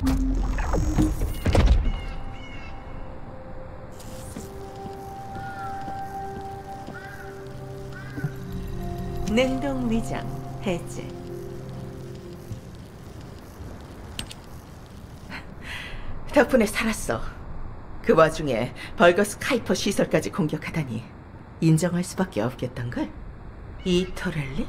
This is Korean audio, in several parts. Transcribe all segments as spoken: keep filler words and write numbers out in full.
냉동 위장 해제. 덕분에 살았어. 그 와중에 벌거스 카이퍼 시설까지 공격하다니 인정할 수밖에 없겠던걸? 이 토렐리?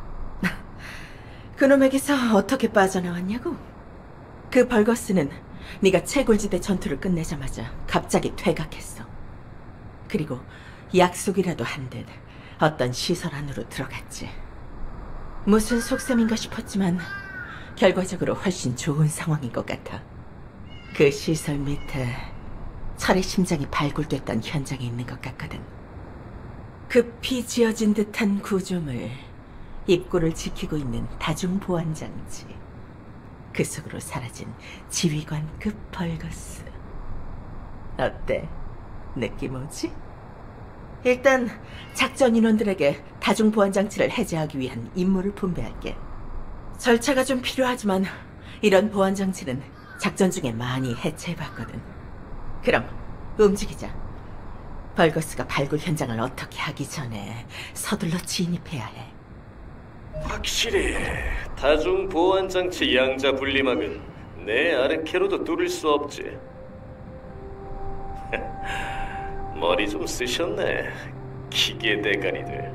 그놈에게서 어떻게 빠져나왔냐고? 그 벌거스는 네가 채굴지대 전투를 끝내자마자 갑자기 퇴각했어. 그리고 약속이라도 한 듯 어떤 시설 안으로 들어갔지. 무슨 속셈인가 싶었지만 결과적으로 훨씬 좋은 상황인 것 같아. 그 시설 밑에 철의 심장이 발굴됐던 현장에 있는 것 같거든. 급히 지어진 듯한 구조물, 입구를 지키고 있는 다중보안장치, 그 속으로 사라진 지휘관급 벌거스. 어때? 느낌 오지? 일단 작전 인원들에게 다중보안장치를 해제하기 위한 임무를 분배할게. 절차가 좀 필요하지만 이런 보안장치는 작전 중에 많이 해체해봤거든. 그럼 움직이자. 벌거스가 발굴 현장을 어떻게 하기 전에 서둘러 진입해야 해. 확실히 다중 보안장치 양자 분리막은 내 아르케로도 뚫을 수 없지. 머리 좀 쓰셨네, 기계 대가리들.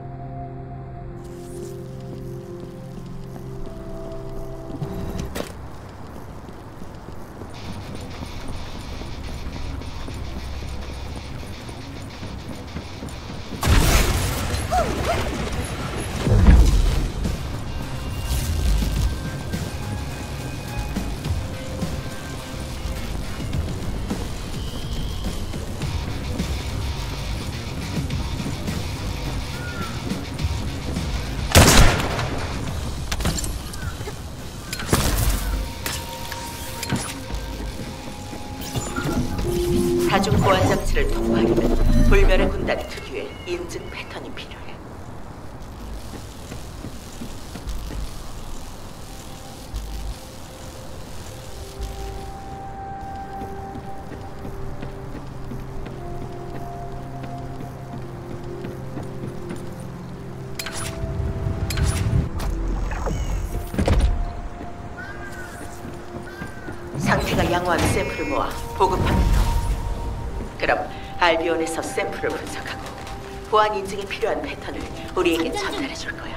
다중보안장치를 통과하려면 불멸의 군단 특유의 인증 패턴이 필요해. 상태가 양호한 샘플을 모아 보급합니다. 그럼 알비온에서 샘플을 분석하고 보안 인증이 필요한 패턴을 우리에게 전달해 줄 거야.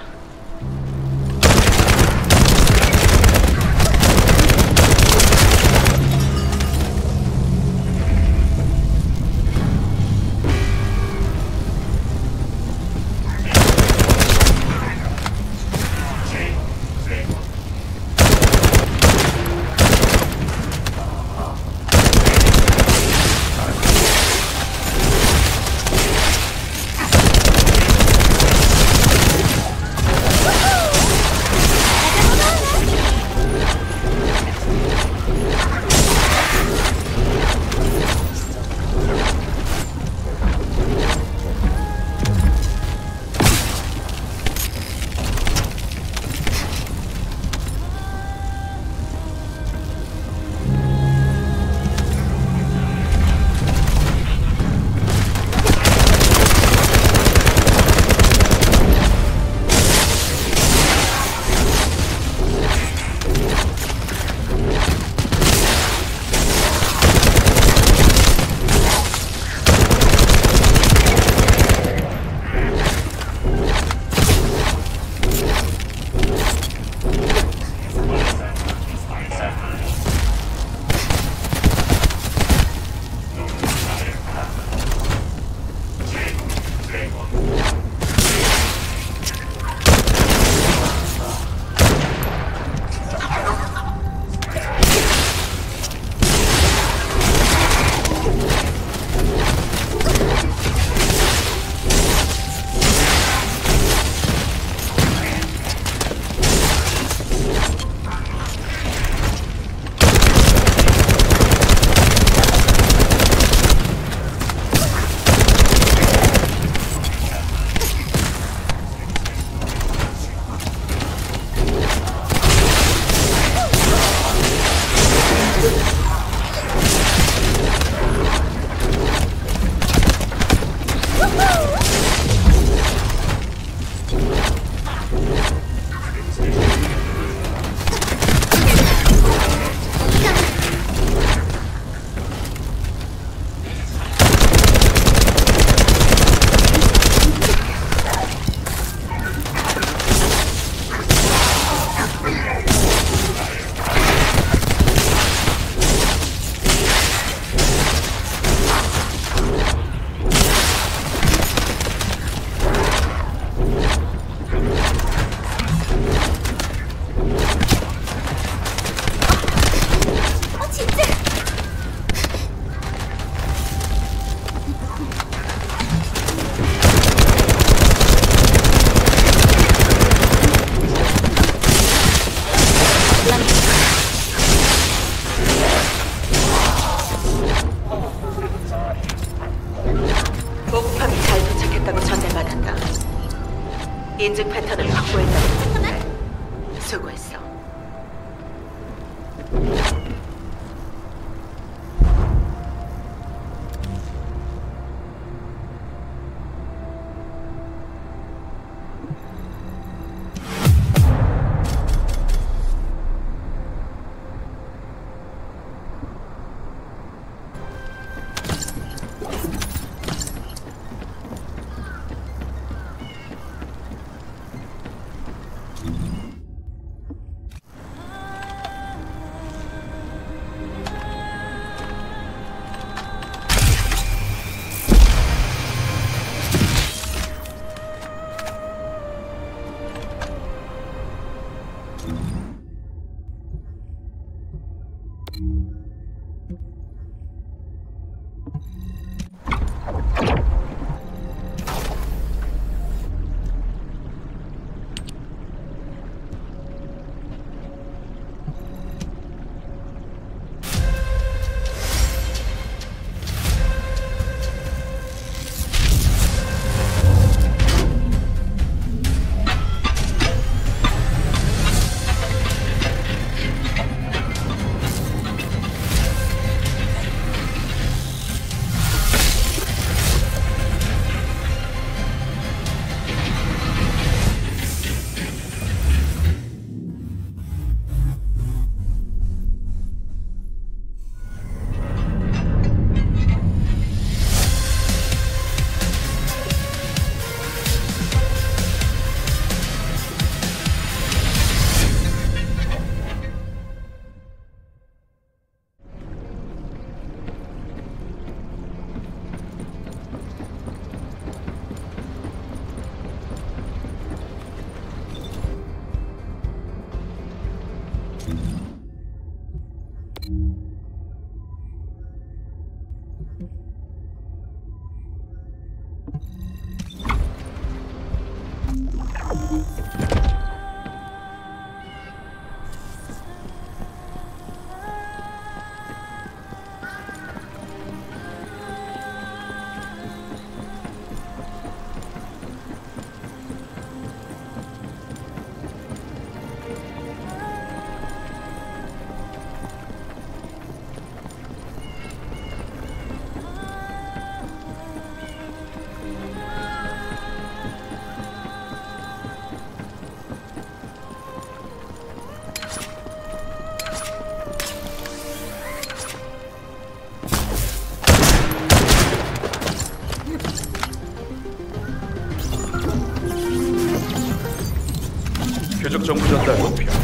표적 정보 전달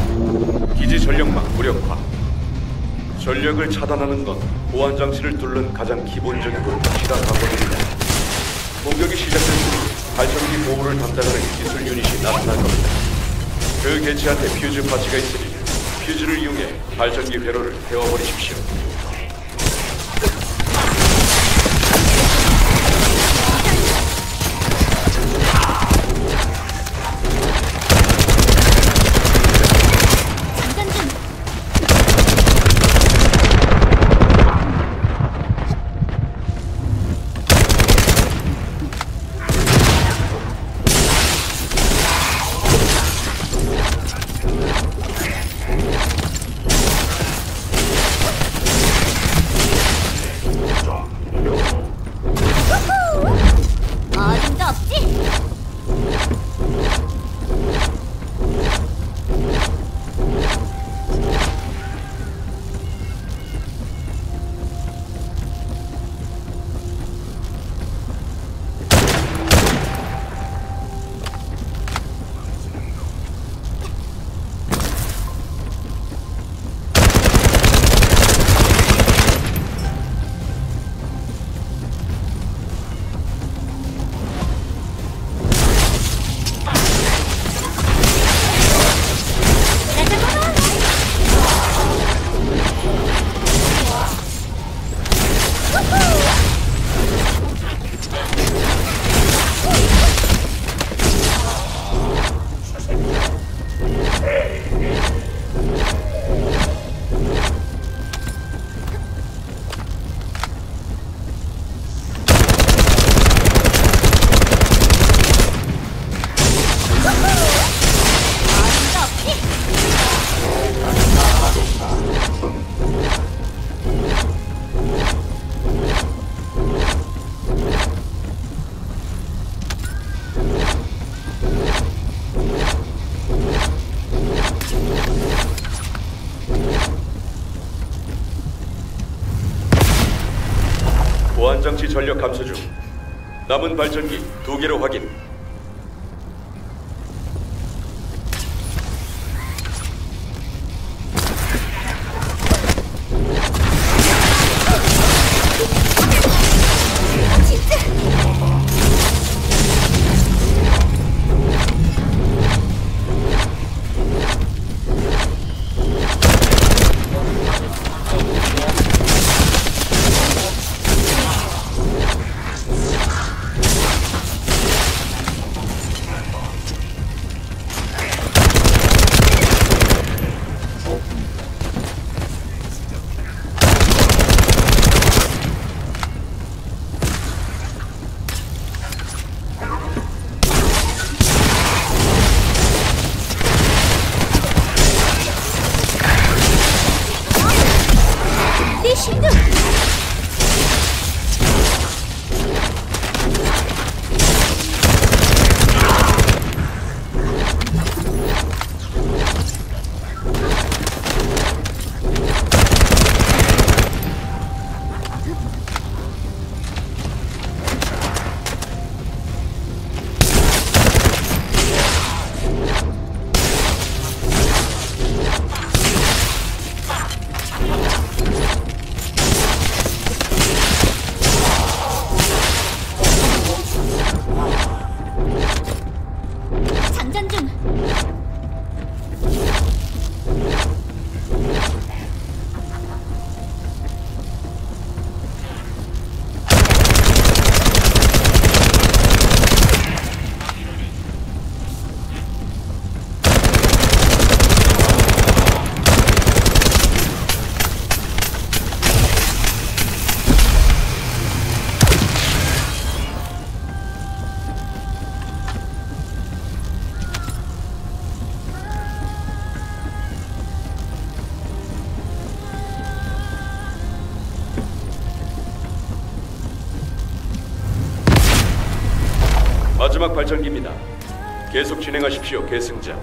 목표. 기지 전력망 무력화. 전력을 차단하는 건 보안 장치를 뚫는 가장 기본적이고 확실한 방법입니다. 공격이 시작될 시 발전기 보호를 담당하는 기술 유닛이 나타날 겁니다. 그 개체한테 퓨즈 파츠가 있으니 퓨즈를 이용해 발전기 회로를 태워버리십시오. 보안장치 전력 감소 중. 남은 발전기 두 개로 확인. 마지막 발전기입니다. 계속 진행하십시오, 계승자.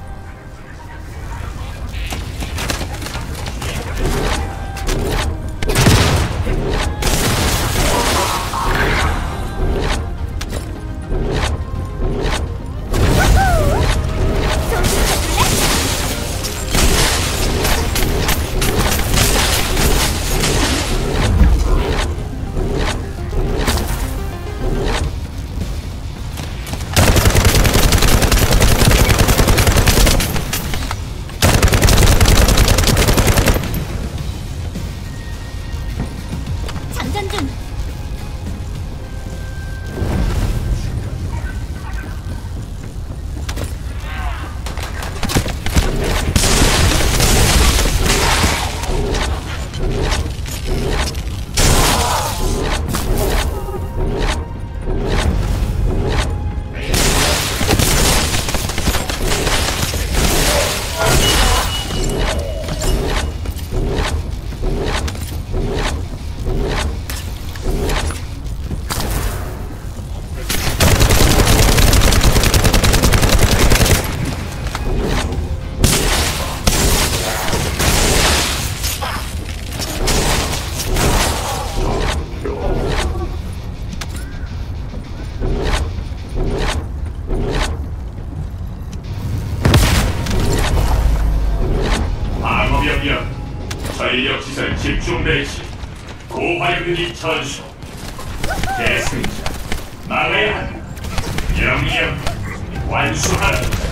전력시설 집중 배치, 고화력유닛 전수, 계승자, 막아야 한다. 명령 완수하라.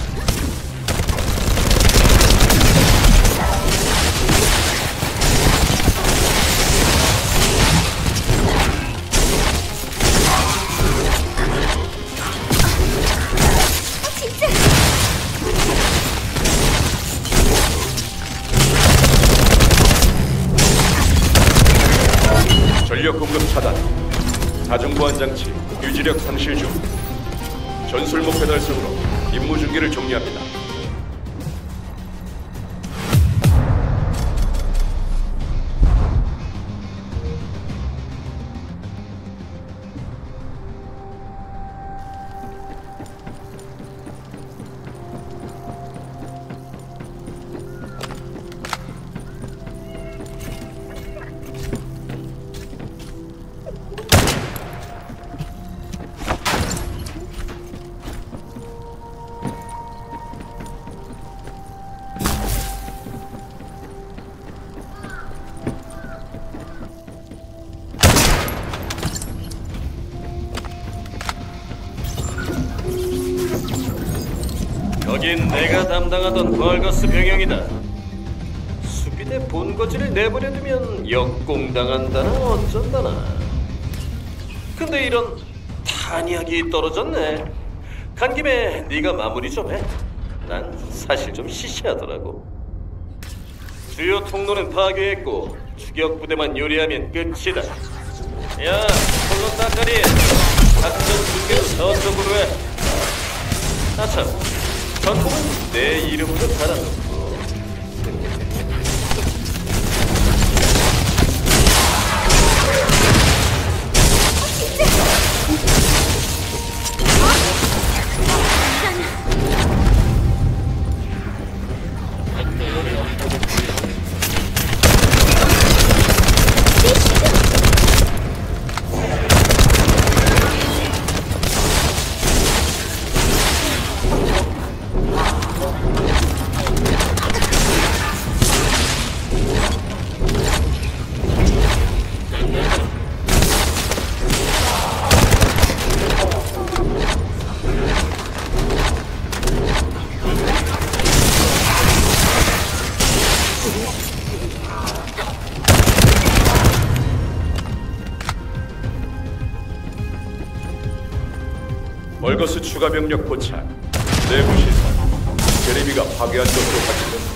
전력 공급 차단. 다중보안 장치 유지력 상실 중. 전술 목표 달성으로 임무 중계를 종료합니다. 여긴 내가 담당하던 벌거스 병영이다. 수비대 본거지를 내버려두면 역공당한다나 어쩐다나. 근데 이런 탄약이 떨어졌네. 간 김에 네가 마무리 좀 해. 난 사실 좀 시시하더라고. 주요 통로는 파괴했고 추격 부대만 요리하면 끝이다. 야, 콜론 따까리, 작전 중계도 저쪽으로 해. 아참, 전통은 내 이름으로 달아놓고. 벌거스 추가 병력 포착. 내부 시설. 제레미가 파괴한 것으로 확인된다.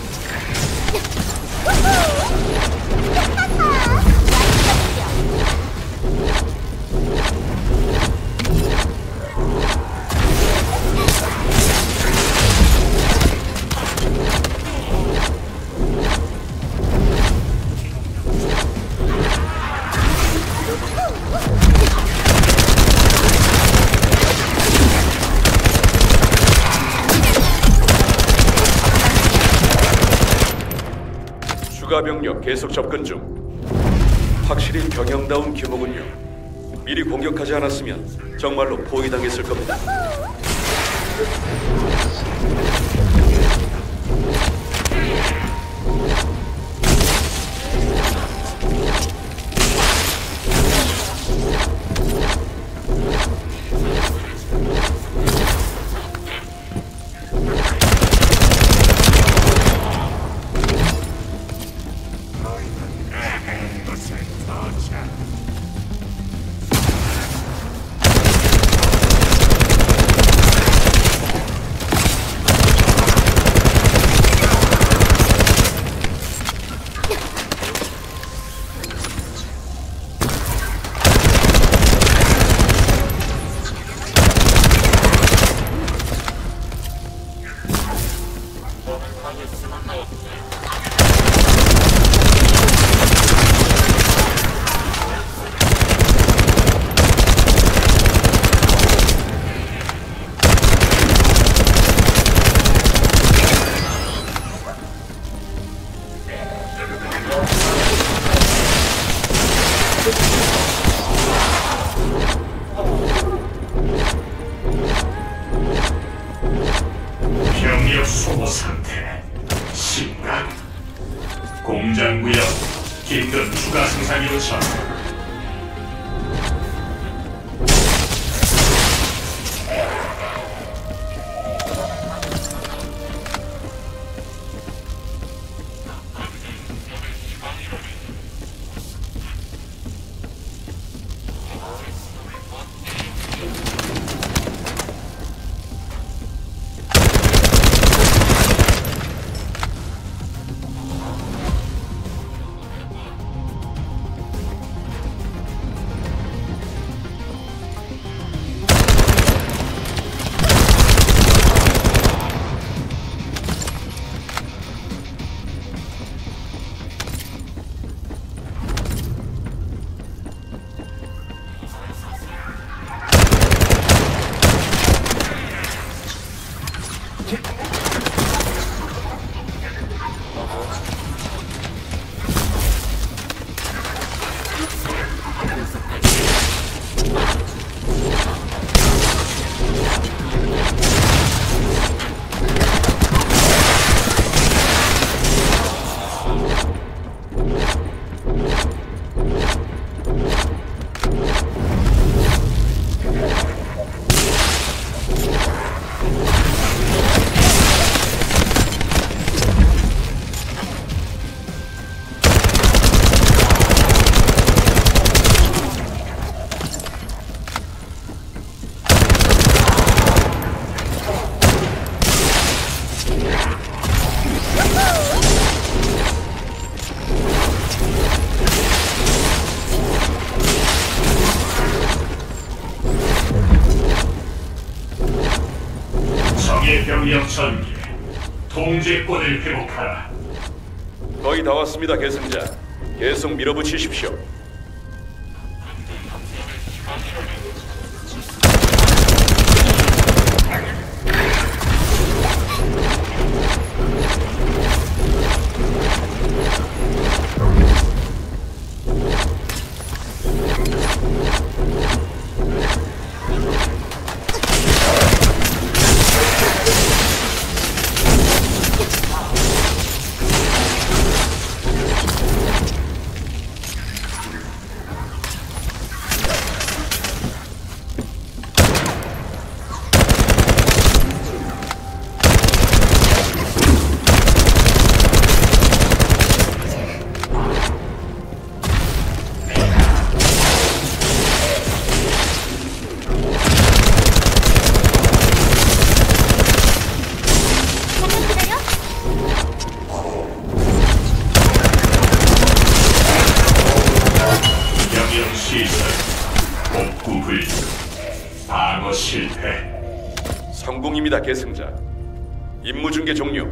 추가 병력 계속 접근 중. 확실히 병영다운 규모군요. 미리 공격하지 않았으면 정말로 포위당했을 겁니다. 병력 소모 상태 심각. 공장구역 긴급 추가 생산 요청. 전력 전개. 통제권을 회복하라. 거의 다 왔습니다, 계승자. 계속 밀어붙이십시오. 성공입니다, 계승자. 임무 중계 종료.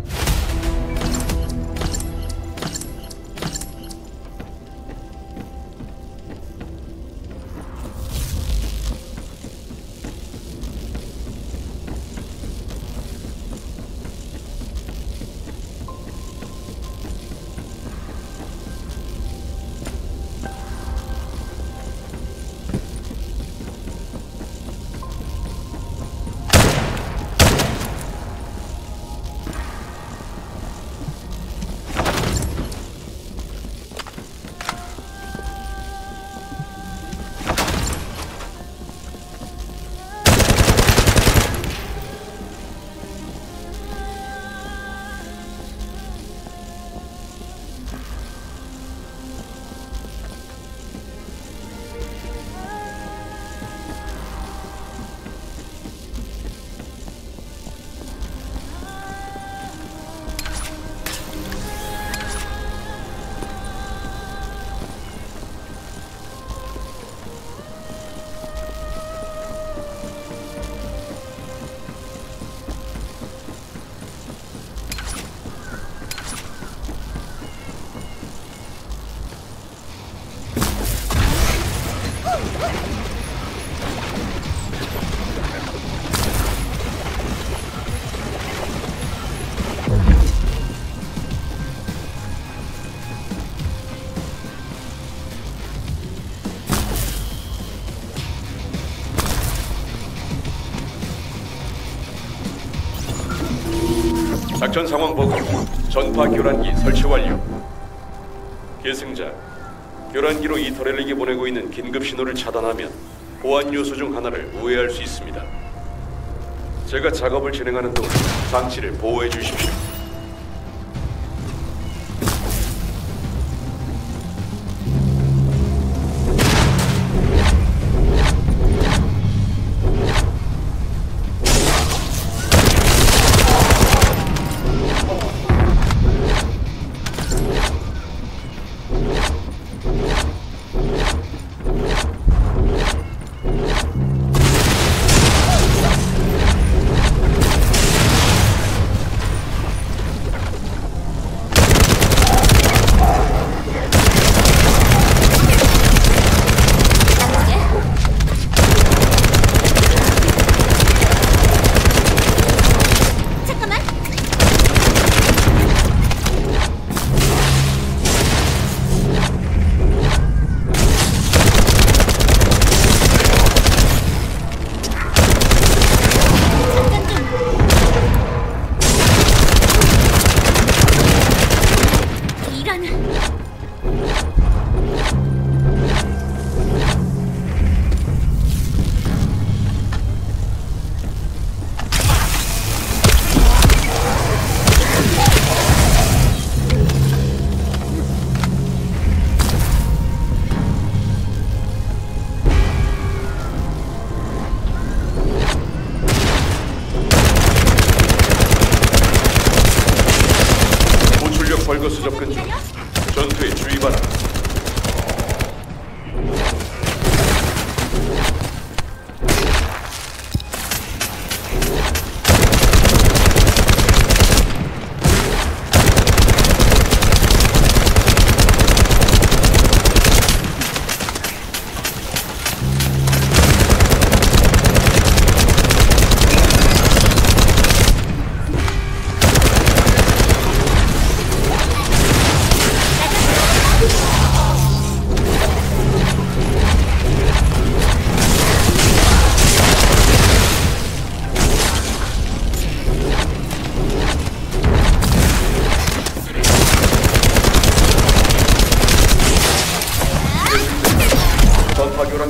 작전 상황 보고. 전파 교란기 설치 완료. 계승자, 교란기로 이 터렐에게 보내고 있는 긴급 신호를 차단하면 보안 요소 중 하나를 우회할 수 있습니다. 제가 작업을 진행하는 동안 장치를 보호해 주십시오. 벌거스 접근 중. 전투에 주의바라.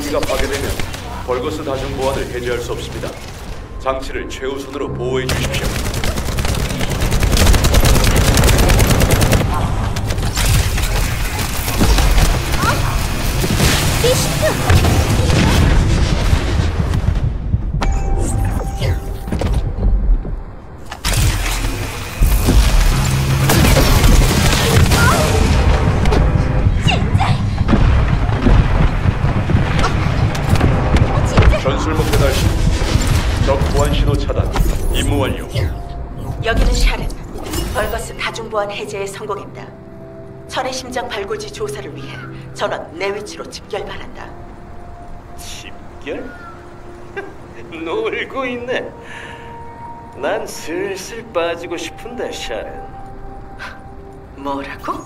장치가 파괴되면 벌거스 다중 보안을 해제할 수 없습니다. 장치를 최우선으로 보호해 주십시오. 전술 목표 달성. 적 보안 신호 차단. 임무 완료. 여기는 샤른. 벌거스 다중보안 해제에 성공했다. 철의 심장 발고지 조사를 위해 전원 내 위치로 집결 바란다. 집결? 놀고 있네. 난 슬슬 빠지고 싶은데, 샤렌. 뭐라고?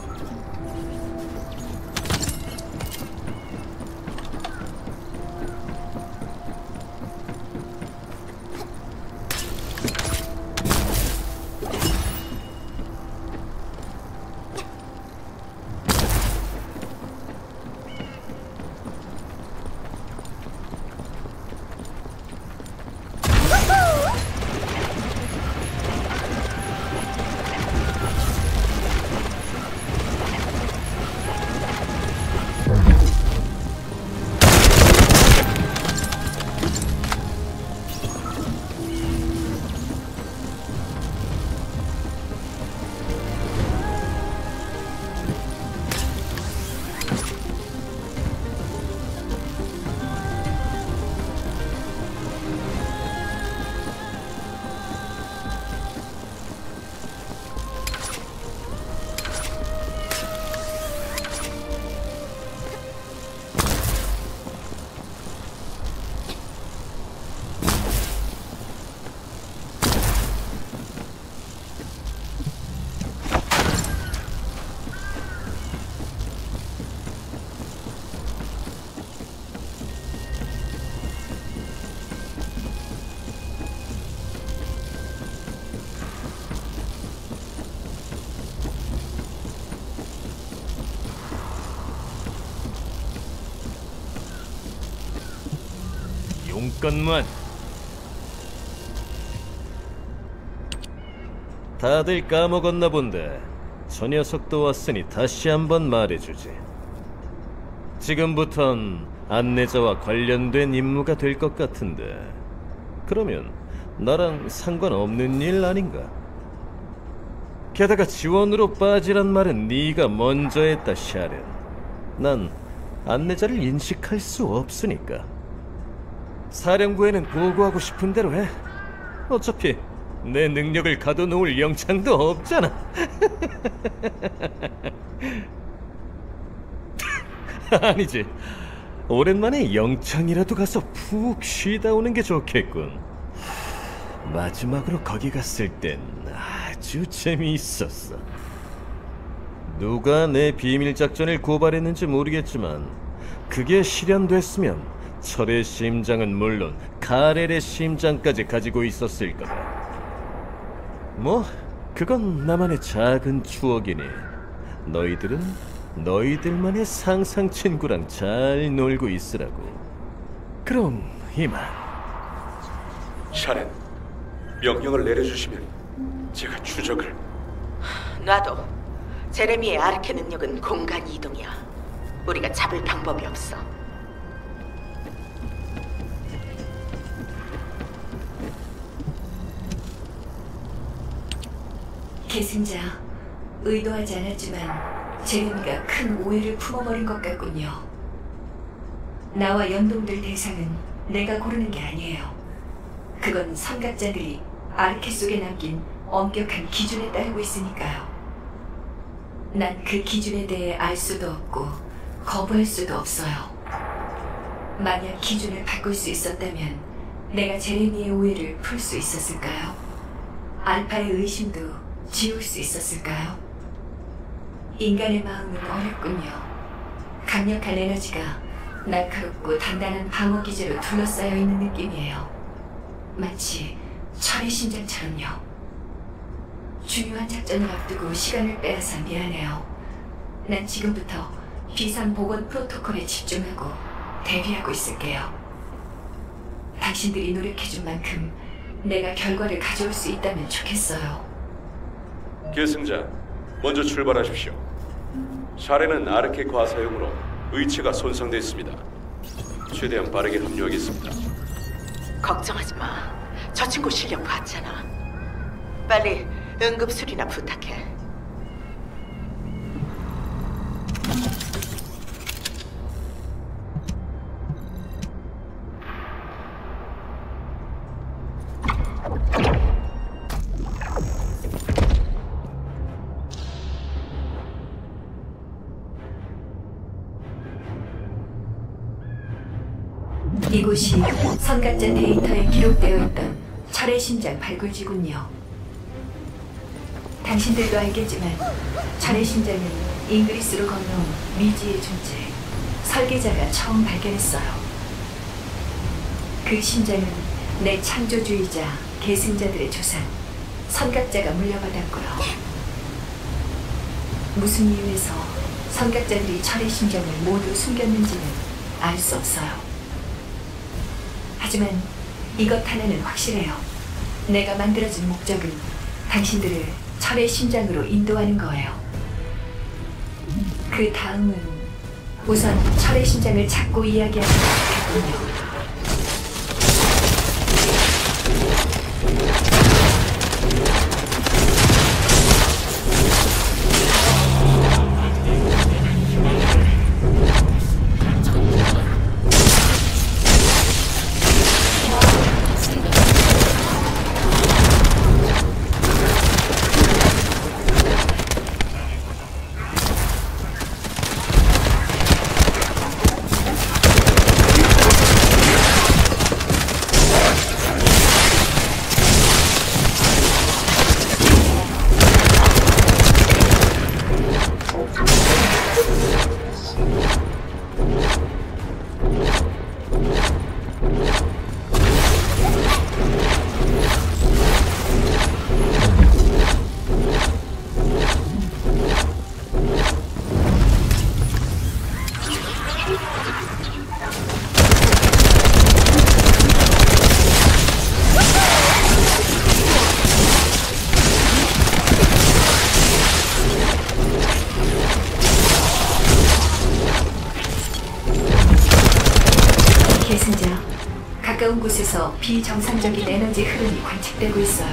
용건만. 다들 까먹었나 본데 저 녀석도 왔으니 다시 한번 말해주지. 지금부턴 안내자와 관련된 임무가 될 것 같은데, 그러면 나랑 상관없는 일 아닌가? 게다가 지원으로 빠지란 말은 네가 먼저 했다, 샤렌. 난 안내자를 인식할 수 없으니까. 사령부에는 보고하고 싶은 대로 해. 어차피 내 능력을 가둬놓을 영창도 없잖아. 아니지, 오랜만에 영창이라도 가서 푹 쉬다 오는 게 좋겠군. 마지막으로 거기 갔을 땐 아주 재미있었어. 누가 내 비밀 작전을 고발했는지 모르겠지만 그게 실현됐으면 철의 심장은 물론 가렐의 심장까지 가지고 있었을 거다. 뭐 그건 나만의 작은 추억이니 너희들은 너희들만의 상상 친구랑 잘 놀고 있으라고. 그럼 이만. 샤렌, 명령을 내려주시면 제가 추적을... 놔둬. 제레미의 아르케 능력은 공간 이동이야. 우리가 잡을 방법이 없어. 계승자, 의도하지 않았지만 제레미가 큰 오해를 품어버린 것 같군요. 나와 연동될 대상은 내가 고르는 게 아니에요. 그건 선각자들이 아르케 속에 남긴 엄격한 기준에 따르고 있으니까요. 난 그 기준에 대해 알 수도 없고 거부할 수도 없어요. 만약 기준을 바꿀 수 있었다면 내가 제레미의 오해를 풀 수 있었을까요? 알파의 의심도 지울 수 있었을까요? 인간의 마음은 어렵군요. 강력한 에너지가 날카롭고 단단한 방어 기제로 둘러싸여 있는 느낌이에요. 마치 철의 심장처럼요. 중요한 작전을 앞두고 시간을 빼앗아 미안해요. 난 지금부터 비상 보건 프로토콜에 집중하고 대비하고 있을게요. 당신들이 노력해준 만큼 내가 결과를 가져올 수 있다면 좋겠어요. 계승자, 먼저 출발하십시오. 샤레는 아르케 과사용으로 의체가 손상됐습니다. 최대한 빠르게 합류하겠습니다. 걱정하지 마. 저 친구 실력 봤잖아. 빨리 응급수리나 부탁해. 이곳이 선가짜 데이터에 기록되어 있던 철의 심장 발굴지군요. 당신들도 알겠지만 철의 심장은 잉그리스로 건너온 미지의 존재, 설계자가 처음 발견했어요. 그 심장은 내 창조주의자 계승자들의 조상, 선각자가 물려받았고요. 무슨 이유에서 선각자들이 철의 심장을 모두 숨겼는지는 알 수 없어요. 하지만 이것 하나는 확실해요. 내가 만들어진 목적은 당신들을 철의 심장으로 인도하는 거예요. 그 다음은 우선 철의 심장을 찾고 이야기하는 거군요. 계승자, 가까운 곳에서 비정상적인 에너지 흐름이 관측되고 있어요.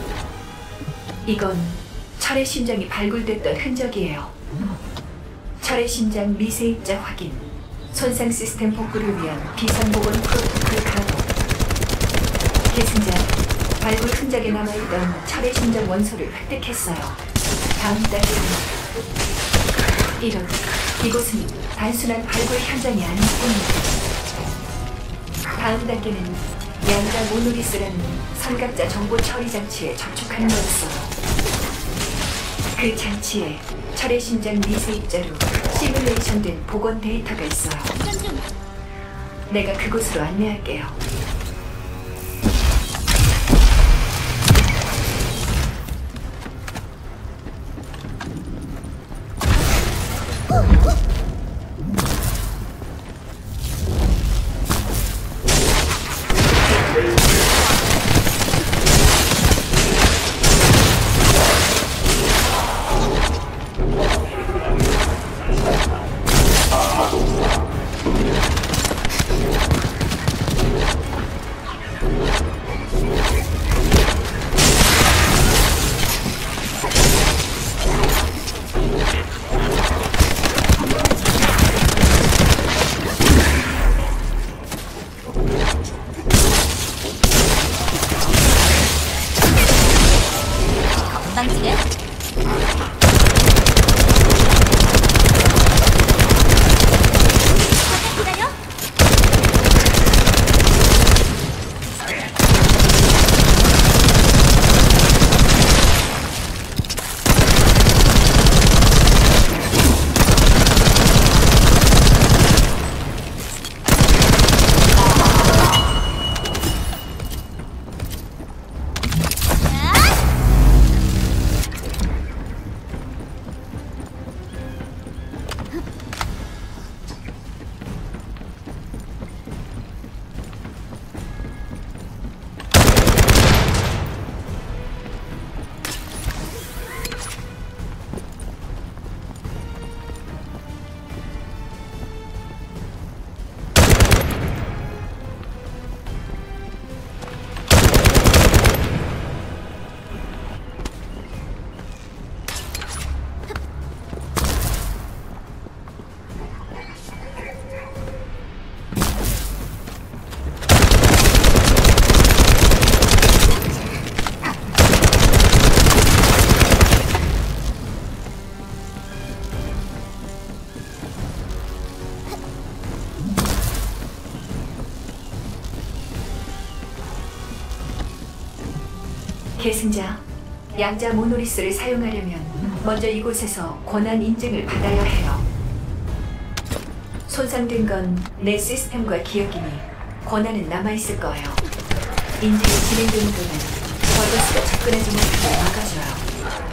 이건 철의 심장이 발굴됐던 흔적이에요. 철의 심장 미세 입자 확인, 손상 시스템 복구를 위한 비상보건 프로토콜 가동. 계승자, 발굴 흔적에 남아있던 철의 심장 원소를 획득했어요. 다음 단계는 이런, 이곳은 단순한 발굴 현장이 아닐 뿐입니다. 다음 단계는 양자 모노리스라는 선각자 정보 처리 장치에 접촉하는 거였어요. 그 장치에 철의 심장 미세 입자로 시뮬레이션된 복원 데이터가 있어요. 내가 그곳으로 안내할게요. 계승자, 양자 모노리스를 사용하려면 먼저 이곳에서 권한 인증을 받아야 해요. 손상된 건 내 시스템과 기억이니 권한은 남아있을 거예요. 인증이 진행되는 동안 버거스가 접근하지 못하게 막아줘요.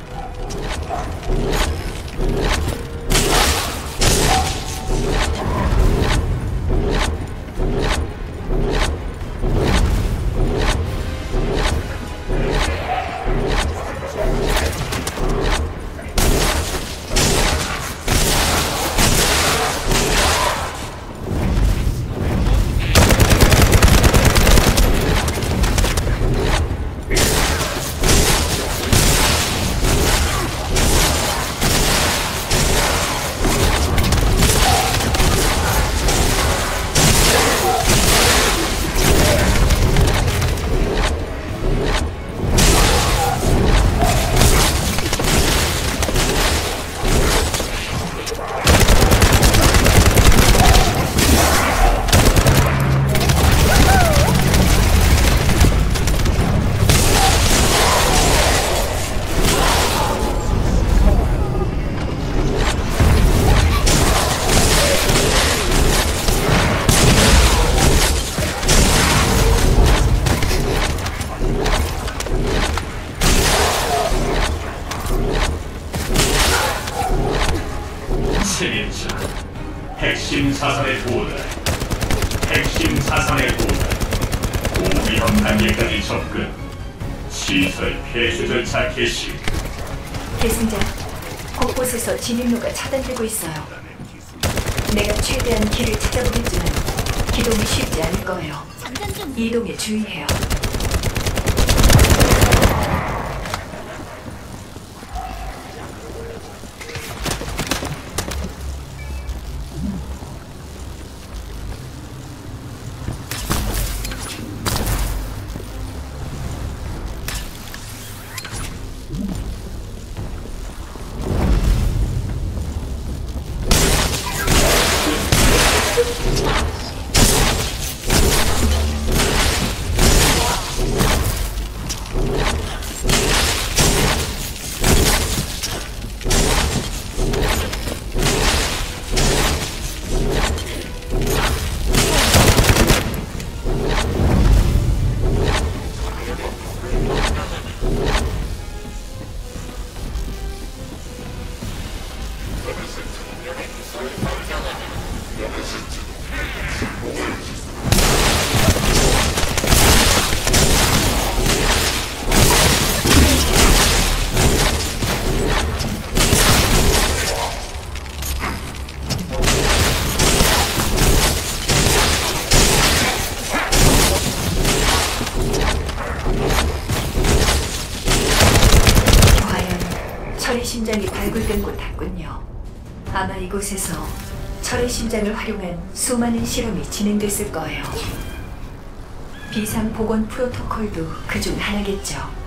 책임자, 핵심 사상의 도달, 핵심 사상의 도달, 고위험 단계까지 접근, 시설 폐쇄 절차 개시. 계승자, 곳곳에서 진입로가 차단되고 있어요. 내가 최대한 길을 찾아보겠지만 기동이 쉽지 않을 거예요. 이동에 주의해요. 철의 심장이 발굴된 곳 같군요. 아마 이곳에서 철의 심장을 활용한 수많은 실험이 진행됐을 거예요. 비상 복원 프로토콜도 그중 하나겠죠.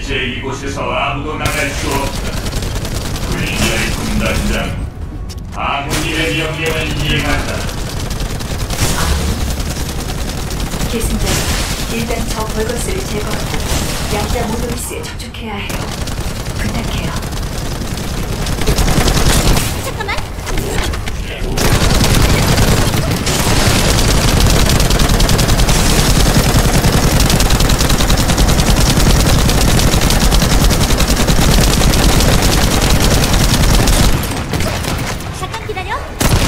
이제 이곳에서 아무도 나갈 수 없다. 불리의 군단장, 아무님의 명령을 이행한다. 계승자는 일단 저 벌거스를 제거하고 양자 모노리스에 접촉해야 해요. 부탁해요. 잠깐만. 잠깐 기다려.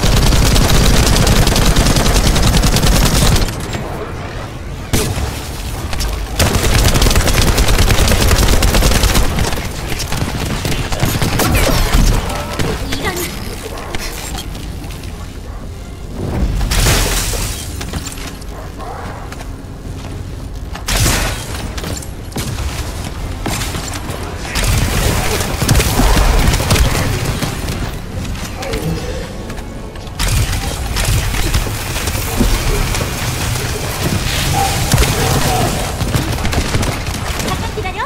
잠깐 기다려.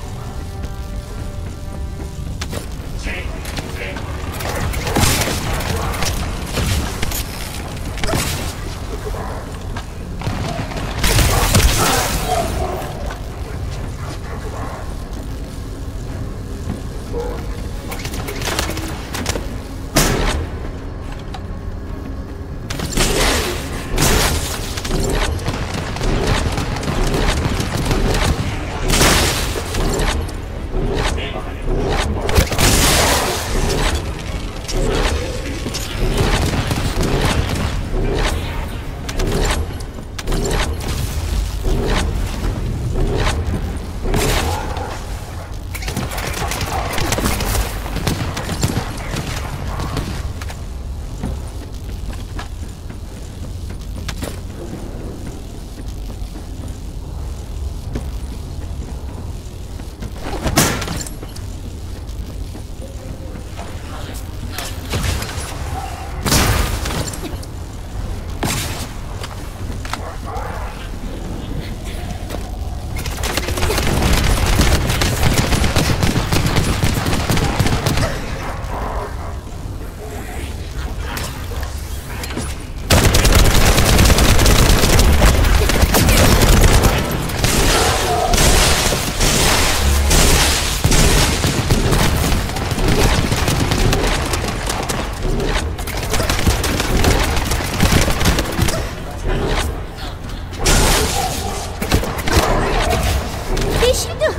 내 실드.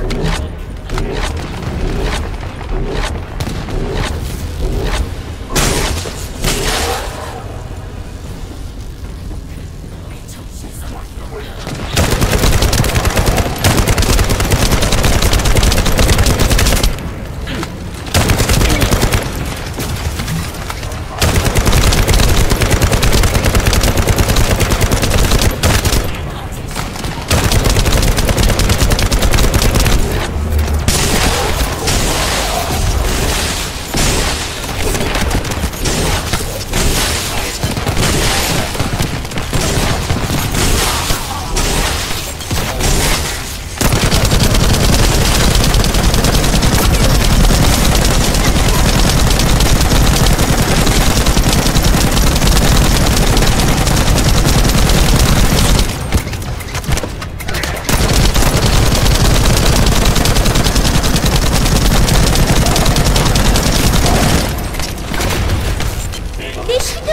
내 실드.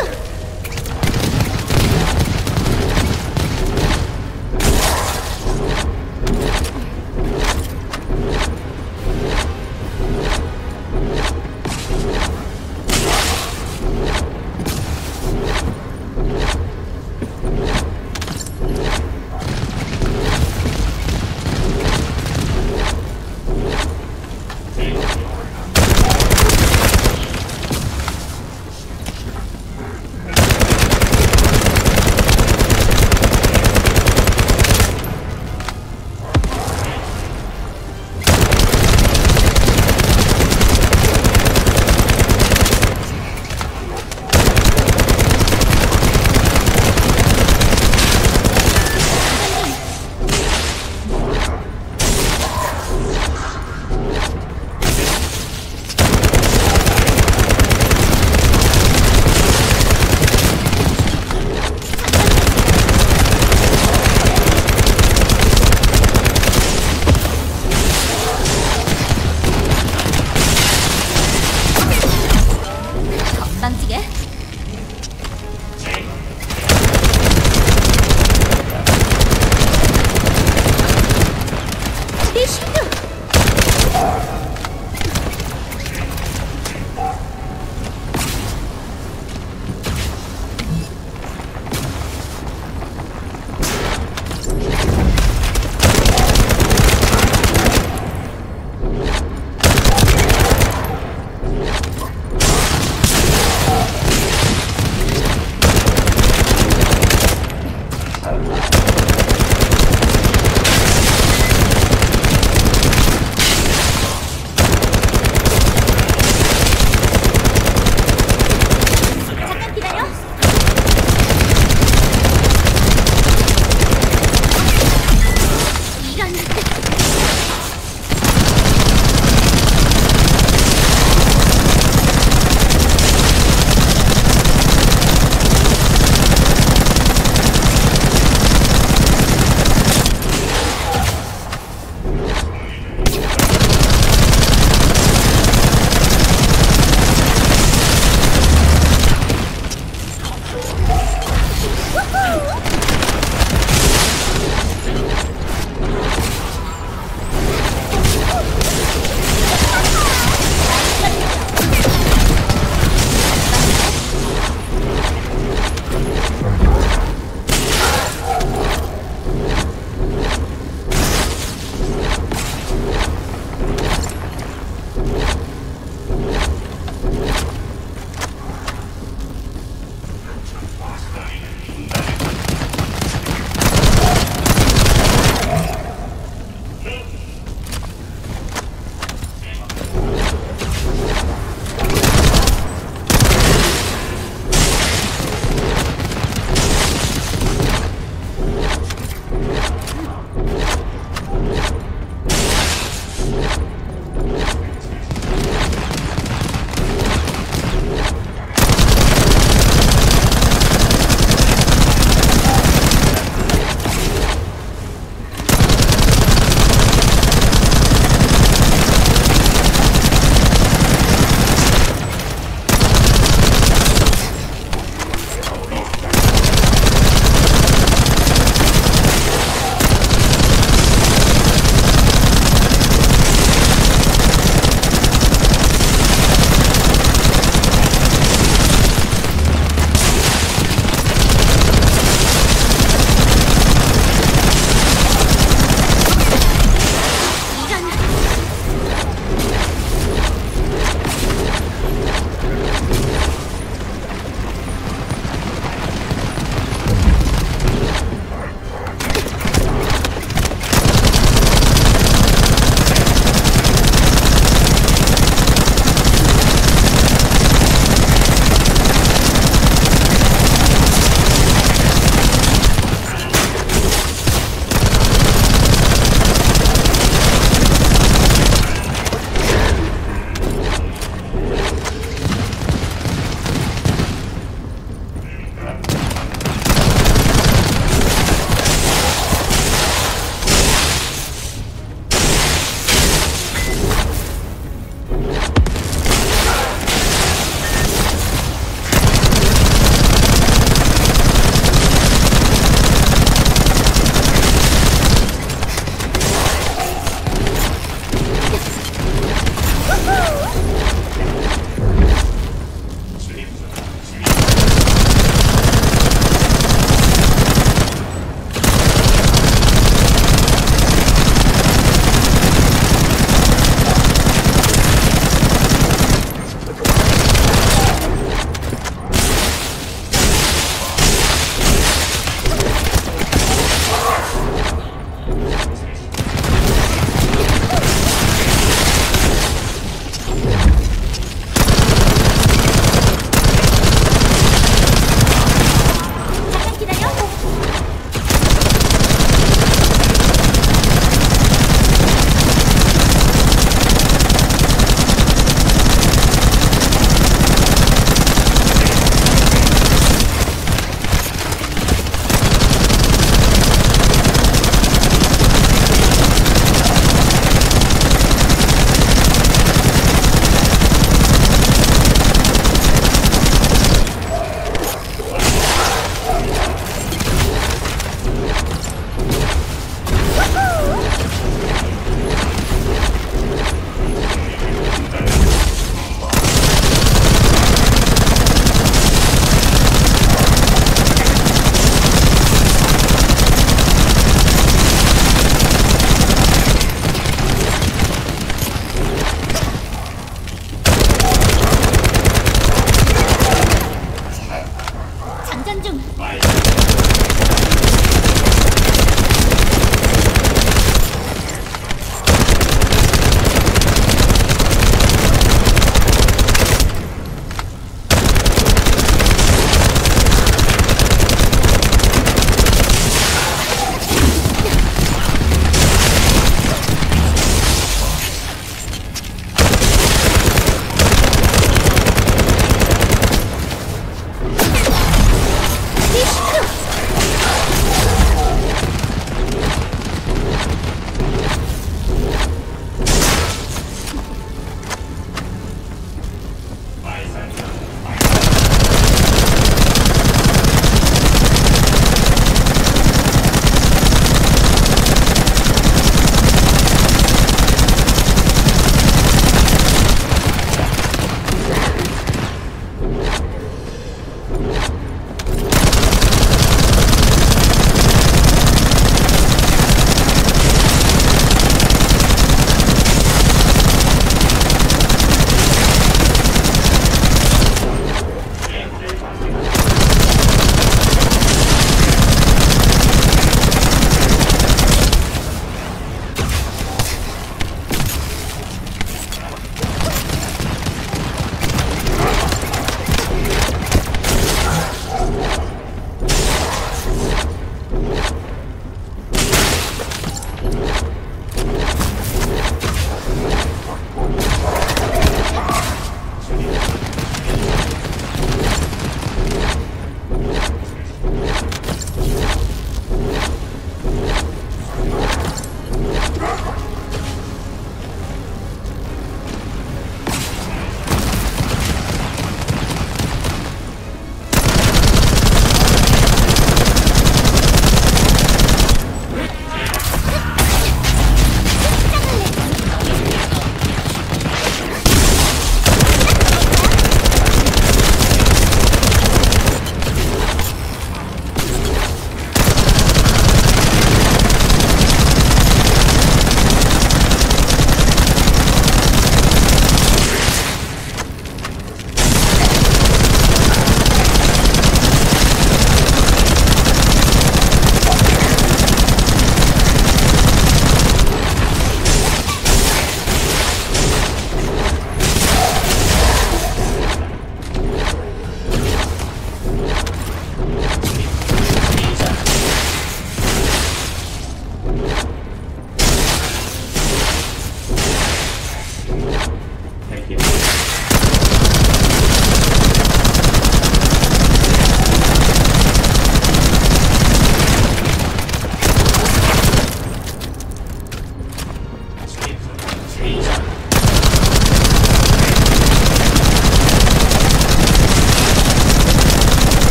움직이게. 내 실드.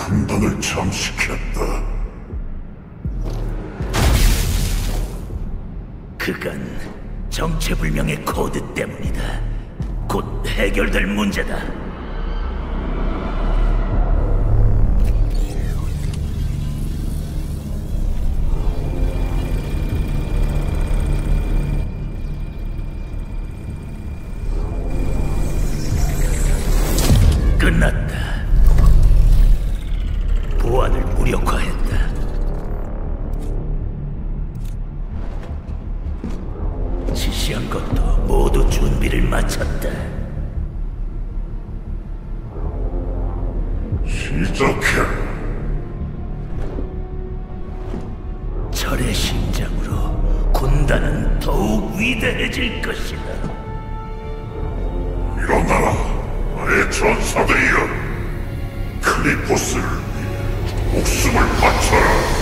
군단을 잠식했다. 그건 정체불명의 코드 때문이다. 곧 해결될 문제다. 끝났다. 보안을 무력화했다. 지시한 것도 모두 준비를 마쳤다. 시작해. 철의 심장으로 군단은 더욱 위대해질 것이다. 일어나라, 나의 전사들이여. 클리포스를 위해 목숨을 바쳐라.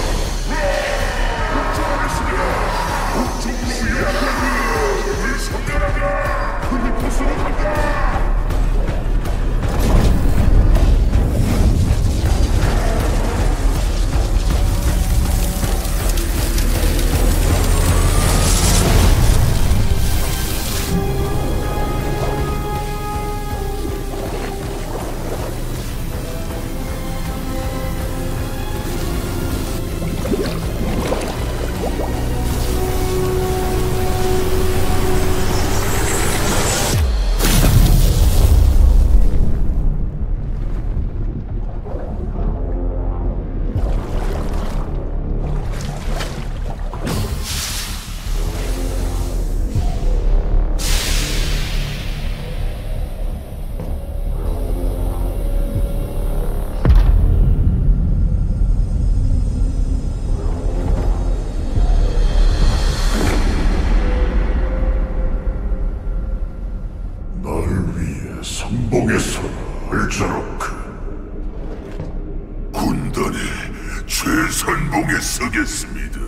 성봉에서 알자로크. 군단의 최선봉에 서겠습니다.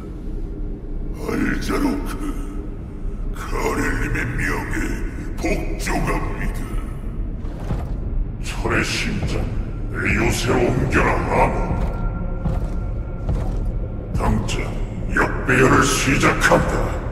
알자로크, 카렐님의 명에 복종합니다. 철의 심장, 에이옷에 옮겨라 아몬. 당장 역배열을 시작한다.